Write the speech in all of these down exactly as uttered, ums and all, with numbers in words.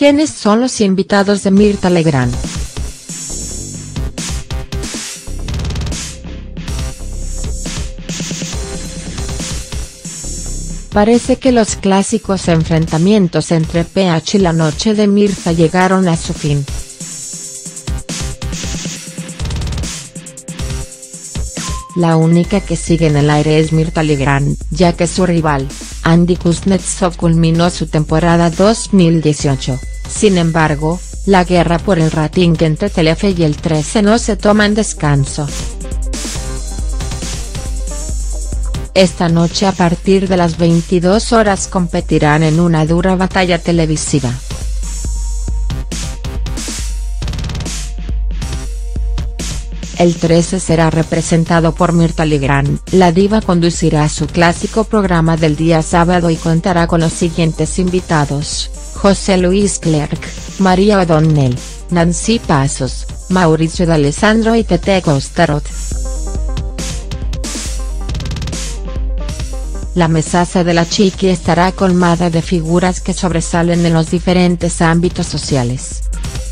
¿Quiénes son los invitados de Mirtha Legrand? Parece que los clásicos enfrentamientos entre P H y La Noche de Mirtha llegaron a su fin. La única que sigue en el aire es Mirtha Legrand, ya que su rival, Andy Kuznetsov, culminó su temporada dos mil dieciocho. Sin embargo, la guerra por el rating entre Telefe y el trece no se toman descanso. Esta noche a partir de las veintidós horas competirán en una dura batalla televisiva. El trece será representado por Mirtha Legrand. La diva conducirá su clásico programa del día sábado y contará con los siguientes invitados: José Luis Clerc, María O'Donnell, Nancy Pasos, Mauricio D'Alessandro y Tete Costarot. La mesaza de la Chiqui estará colmada de figuras que sobresalen en los diferentes ámbitos sociales.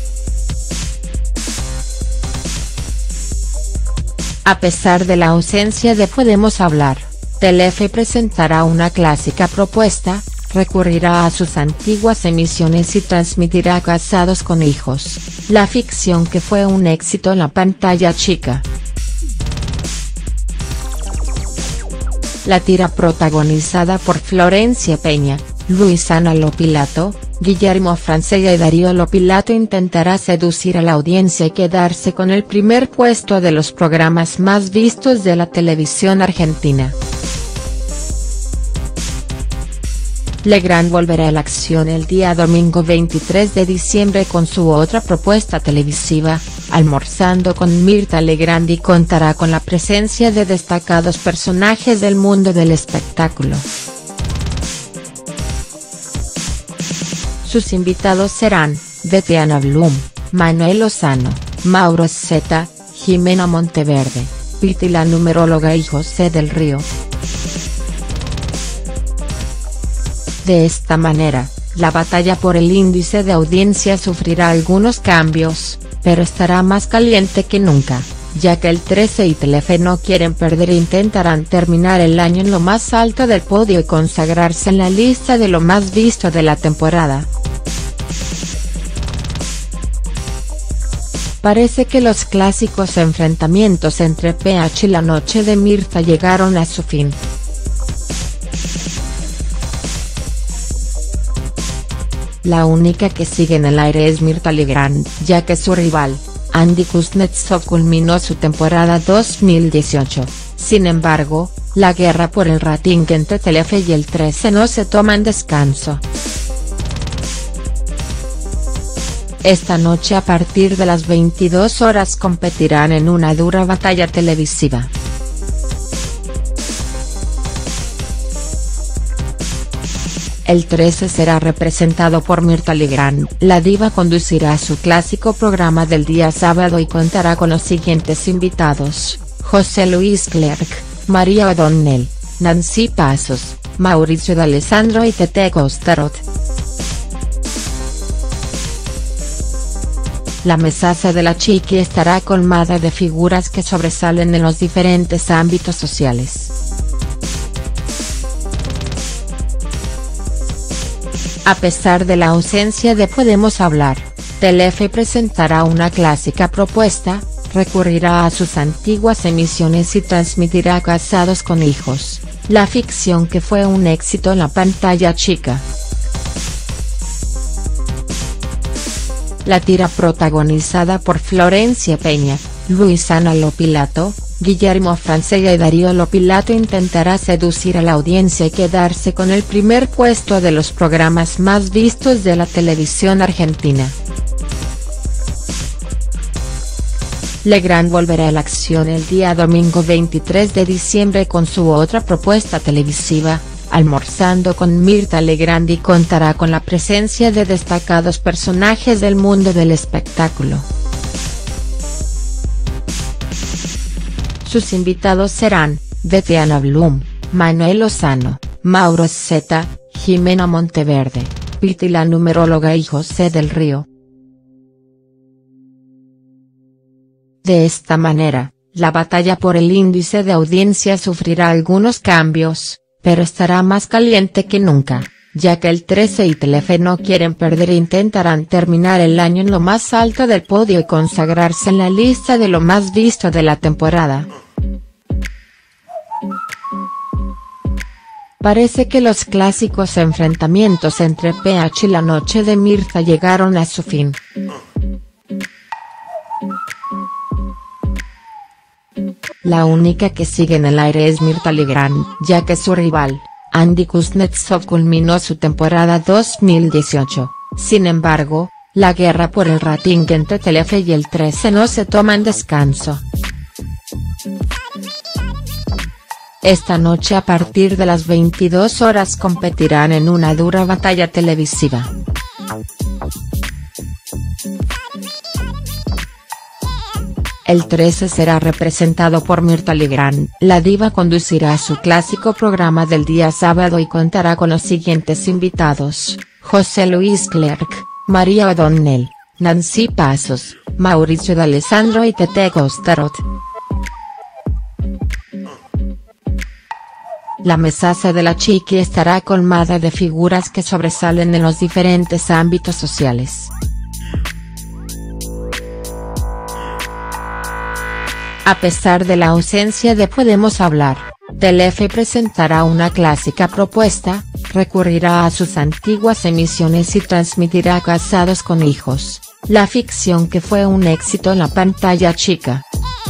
A pesar de la ausencia de Podemos Hablar, Telefe presentará una clásica propuesta, recurrirá a sus antiguas emisiones y transmitirá Casados con Hijos, la ficción que fue un éxito en la pantalla chica. La tira protagonizada por Florencia Peña, Luisana Lopilato, Guillermo Francella y Darío Lopilato intentará seducir a la audiencia y quedarse con el primer puesto de los programas más vistos de la televisión argentina. Legrand volverá a la acción el día domingo veintitrés de diciembre con su otra propuesta televisiva, Almorzando con Mirtha Legrand, y contará con la presencia de destacados personajes del mundo del espectáculo. Sus invitados serán, Betiana Blum, Manuel Lozano, Mauro Zeta, Jimena Monteverde, Piti la numeróloga y José del Río. De esta manera, la batalla por el índice de audiencia sufrirá algunos cambios, pero estará más caliente que nunca, ya que el trece y Telefe no quieren perder e intentarán terminar el año en lo más alto del podio y consagrarse en la lista de lo más visto de la temporada. Parece que los clásicos enfrentamientos entre P H y La Noche de Mirtha llegaron a su fin. La única que sigue en el aire es Mirtha Legrand, ya que su rival, Andy Kuznetsov, culminó su temporada dos mil dieciocho. Sin embargo, la guerra por el rating entre Telefe y el trece no se toman descanso. Esta noche a partir de las veintidós horas competirán en una dura batalla televisiva. El trece será representado por Mirtha Legrand. La diva conducirá su clásico programa del día sábado y contará con los siguientes invitados: José Luis Clerc, María O'Donnell, Nancy Pasos, Mauricio D'Alessandro y Tete Costarot. La mesaza de la Chiqui estará colmada de figuras que sobresalen en los diferentes ámbitos sociales. A pesar de la ausencia de Podemos Hablar, Telefe presentará una clásica propuesta, recurrirá a sus antiguas emisiones y transmitirá Casados con Hijos, la ficción que fue un éxito en la pantalla chica. La tira protagonizada por Florencia Peña, Luisana Lopilato, Guillermo Francella y Darío Lopilato intentará seducir a la audiencia y quedarse con el primer puesto de los programas más vistos de la televisión argentina. Legrand volverá a la acción el día domingo veintitrés de diciembre con su otra propuesta televisiva, Almorzando con Mirtha Legrand, y contará con la presencia de destacados personajes del mundo del espectáculo. Sus invitados serán, Betiana Blum, Manuel Lozano, Mauro Zeta, Jimena Monteverde, Piti la numeróloga y José del Río. De esta manera, la batalla por el índice de audiencia sufrirá algunos cambios, pero estará más caliente que nunca, ya que el trece y Telefe no quieren perder e intentarán terminar el año en lo más alto del podio y consagrarse en la lista de lo más visto de la temporada. Parece que los clásicos enfrentamientos entre P H y La Noche de Mirtha llegaron a su fin. La única que sigue en el aire es Mirtha Legrand, ya que su rival, Andy Kuznetsov, culminó su temporada dos mil dieciocho, sin embargo, la guerra por el rating entre Telefe y el trece no se toma en descanso. Esta noche a partir de las veintidós horas competirán en una dura batalla televisiva. El trece será representado por Mirtha Legrand. La diva conducirá su clásico programa del día sábado y contará con los siguientes invitados: José Luis Clerc, María O'Donnell, Nancy Pasos, Mauricio D'Alessandro y Tete Gostarot. La mesaza de la Chiqui estará colmada de figuras que sobresalen en los diferentes ámbitos sociales. A pesar de la ausencia de Podemos Hablar, Telefe presentará una clásica propuesta, recurrirá a sus antiguas emisiones y transmitirá Casados con Hijos, la ficción que fue un éxito en la pantalla chica.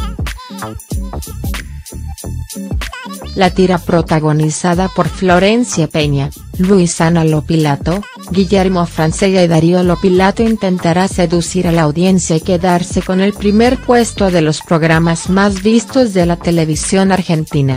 La tira protagonizada por Florencia Peña, Luisana Lopilato, Guillermo Francella y Darío Lopilato intentará seducir a la audiencia y quedarse con el primer puesto de los programas más vistos de la televisión argentina.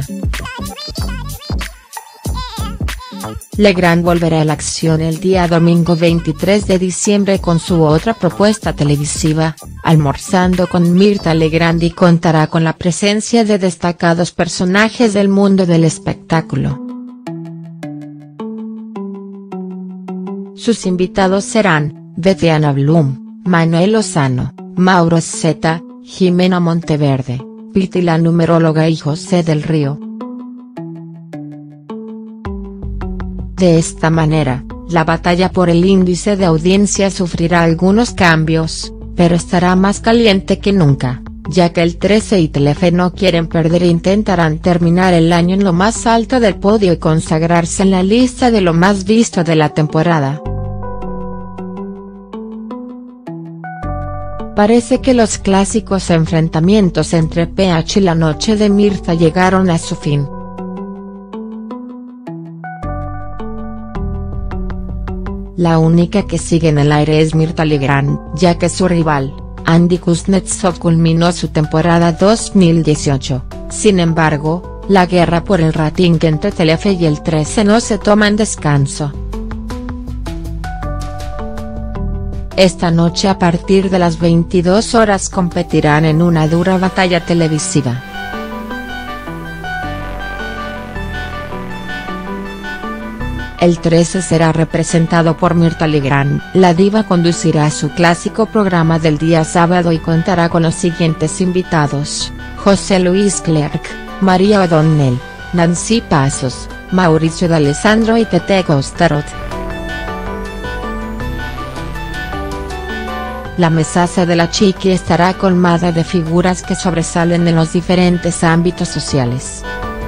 Legrand volverá a la acción el día domingo veintitrés de diciembre con su otra propuesta televisiva, Almorzando con Mirtha Legrand, y contará con la presencia de destacados personajes del mundo del espectáculo. Sus invitados serán, Betiana Blum, Manuel Lozano, Mauro Zeta, Jimena Monteverde, Piti la numeróloga y José del Río. De esta manera, la batalla por el índice de audiencia sufrirá algunos cambios, pero estará más caliente que nunca, ya que el trece y Telefe no quieren perder e intentarán terminar el año en lo más alto del podio y consagrarse en la lista de lo más visto de la temporada. Parece que los clásicos enfrentamientos entre P H y La Noche de Mirtha llegaron a su fin. La única que sigue en el aire es Mirtha Legrand, ya que su rival, Andy Kuznetsov, culminó su temporada dos mil dieciocho, sin embargo, la guerra por el rating entre Telefe y el trece no se toma en descanso. Esta noche a partir de las veintidós horas competirán en una dura batalla televisiva. El trece será representado por Mirtha Legrand. La diva conducirá su clásico programa del día sábado y contará con los siguientes invitados: José Luis Clerc, María O'Donnell, Nancy Pasos, Mauricio D'Alessandro y Tete Gostarot. La mesaza de la Chiqui estará colmada de figuras que sobresalen en los diferentes ámbitos sociales.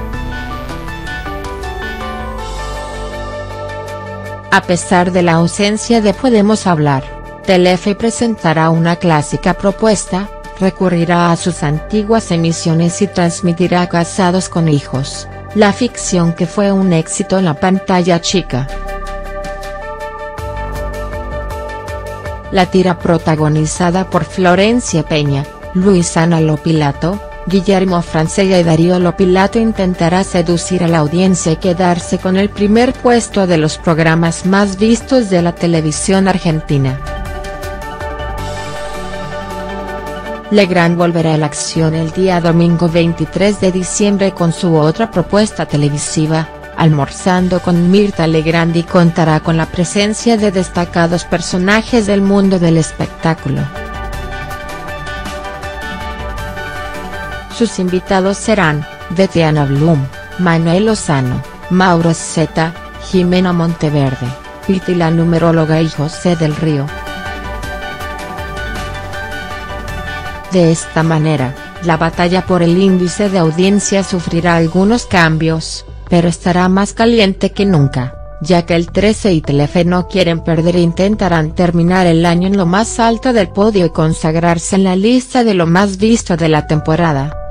A pesar de la ausencia de Podemos Hablar, Telefe presentará una clásica propuesta, recurrirá a sus antiguas emisiones y transmitirá Casados con Hijos, la ficción que fue un éxito en la pantalla chica. La tira protagonizada por Florencia Peña, Luisana Lopilato, Guillermo Francella y Darío Lopilato intentará seducir a la audiencia y quedarse con el primer puesto de los programas más vistos de la televisión argentina. Legrand volverá a la acción el día domingo veintitrés de diciembre con su otra propuesta televisiva, Almorzando con Mirtha Legrand, y contará con la presencia de destacados personajes del mundo del espectáculo. Sus invitados serán Betiana Blum, Manuel Lozano, Mauro Zeta, Jimena Monteverde, Piti la numeróloga y José del Río. De esta manera, la batalla por el índice de audiencia sufrirá algunos cambios, pero estará más caliente que nunca, ya que el trece y Telefe no quieren perder e intentarán terminar el año en lo más alto del podio y consagrarse en la lista de lo más visto de la temporada.